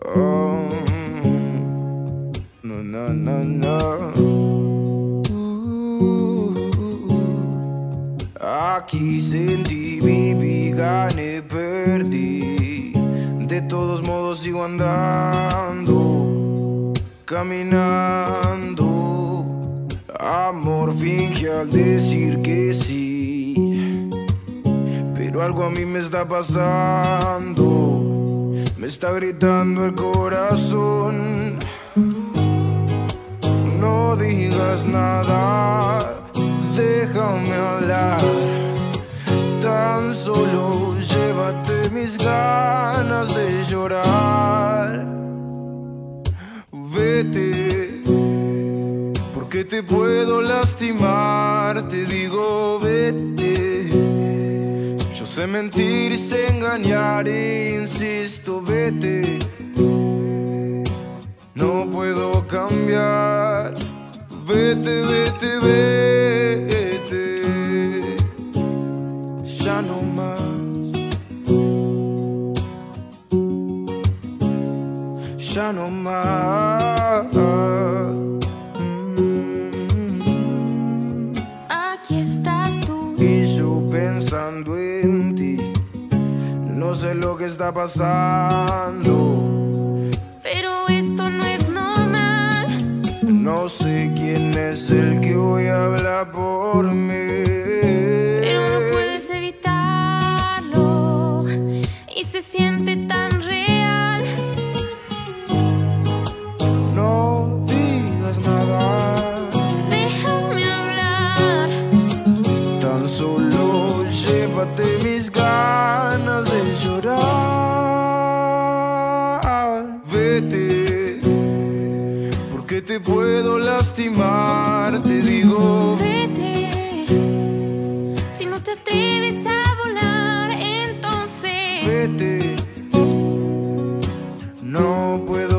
Oh, no, no, no, no. Aquí sentí, viví, gané, perdí. De todos modos sigo andando, caminando. Amor finge al decir que sí, pero algo a mí me está pasando. Me está gritando el corazón. No digas nada, déjame hablar. Tan solo llévate mis ganas de llorar. Vete, porque te puedo lastimar. Te digo vete. Yo sé mentir y sé engañar e insisto, vete. No puedo cambiar. Vete, vete, vete. Ya no más. Ya no más. Aquí estás tú Y yo pensando en ti. No sé lo que está pasando. pero esto no es normal. No sé quién es el que hoy habla por mí, Pero no puedes evitarlo y se siente tan real. no digas nada, Déjame hablar. tan solo llévate mis ganas de llorar. Vete, porque te puedo lastimar. Te digo Vete. Si no te atreves a volar, entonces vete. No puedo